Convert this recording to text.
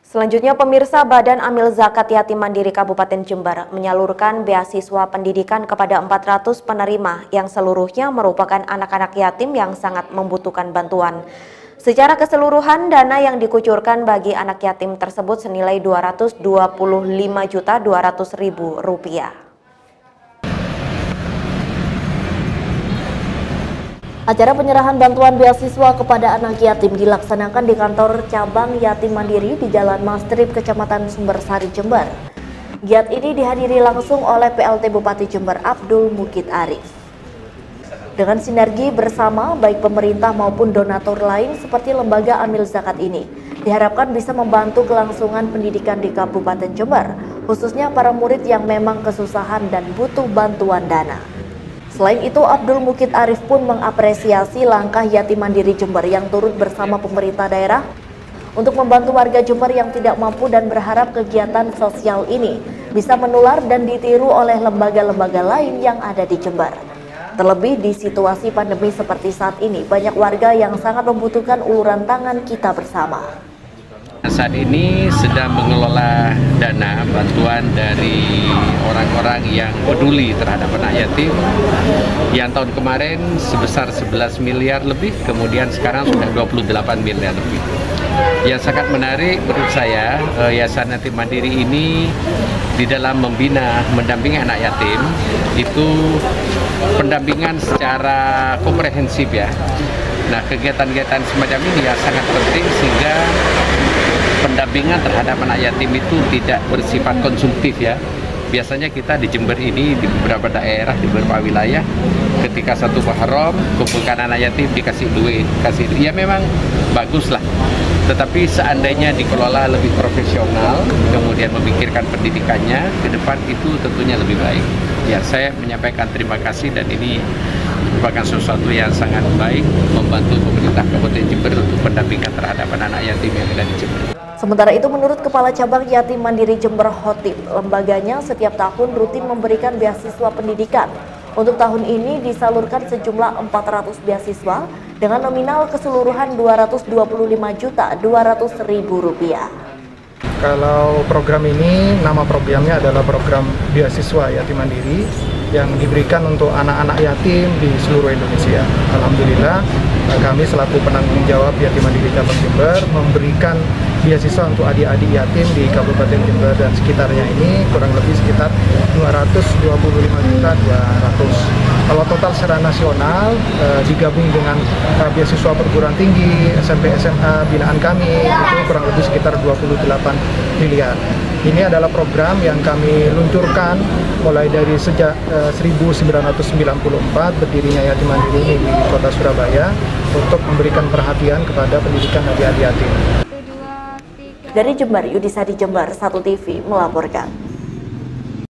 Selanjutnya, pemirsa, Badan Amil Zakat Yatim Mandiri Kabupaten Jember menyalurkan beasiswa pendidikan kepada 400 penerima yang seluruhnya merupakan anak-anak yatim yang sangat membutuhkan bantuan. Secara keseluruhan, dana yang dikucurkan bagi anak yatim tersebut senilai Rp225.200.000. Acara penyerahan bantuan beasiswa kepada anak yatim dilaksanakan di kantor cabang Yatim Mandiri di Jalan Mastrip, Kecamatan Sumbersari, Jember. Giat ini dihadiri langsung oleh PLT Bupati Jember Abdul Mukid Arif. Dengan sinergi bersama baik pemerintah maupun donatur lain seperti lembaga Amil Zakat ini, diharapkan bisa membantu kelangsungan pendidikan di Kabupaten Jember, khususnya para murid yang memang kesusahan dan butuh bantuan dana. Selain itu, Abdul Mukid Arif pun mengapresiasi langkah Yatim Mandiri Jember yang turut bersama pemerintah daerah untuk membantu warga Jember yang tidak mampu dan berharap kegiatan sosial ini bisa menular dan ditiru oleh lembaga-lembaga lain yang ada di Jember. Terlebih di situasi pandemi seperti saat ini, banyak warga yang sangat membutuhkan uluran tangan kita bersama. Saat ini sedang mengelola dana bantuan dari orang-orang yang peduli terhadap anak yatim yang tahun kemarin sebesar 11 miliar lebih, kemudian sekarang sudah 28 miliar lebih. Yang sangat menarik menurut saya, Yayasan Yatim Mandiri ini di dalam membina, mendampingi anak yatim itu pendampingan secara komprehensif ya. Nah, kegiatan-kegiatan semacam ini ya sangat penting sehingga pendampingan terhadap anak yatim itu tidak bersifat konsumtif ya. Biasanya kita di Jember ini di beberapa daerah, di beberapa wilayah, ketika satu Muharram kumpulkan anak yatim dikasih duit, ya memang bagus lah. Tetapi seandainya dikelola lebih profesional, kemudian memikirkan pendidikannya ke depan, itu tentunya lebih baik. Ya, saya menyampaikan terima kasih dan ini merupakan sesuatu yang sangat baik membantu pemerintah Kabupaten Jember untuk pendampingan terhadap anak-anak yatim yang ada di Jember. Sementara itu, menurut Kepala Cabang Yatim Mandiri Jember Khotib, lembaganya setiap tahun rutin memberikan beasiswa pendidikan. Untuk tahun ini disalurkan sejumlah 400 beasiswa dengan nominal keseluruhan Rp225.200.000. Kalau program ini, nama programnya adalah program beasiswa Yatim Mandiri yang diberikan untuk anak-anak yatim di seluruh Indonesia. Alhamdulillah, kami selaku penanggung jawab Yatim Mandiri Cabang Jember memberikan beasiswa untuk adik-adik yatim di Kabupaten Jember dan sekitarnya ini kurang lebih sekitar Rp225.200.000. Kalau total secara nasional digabung dengan beasiswa perguruan tinggi, SMP, SMA binaan kami itu kurang lebih sekitar 28 miliar. Ini adalah program yang kami luncurkan mulai dari sejak 1994 berdirinya Yatim Mandiri ini di Kota Surabaya untuk memberikan perhatian kepada pendidikan adik-adik yatim. Dari Jember, Yudisadi Jember 1 TV melaporkan.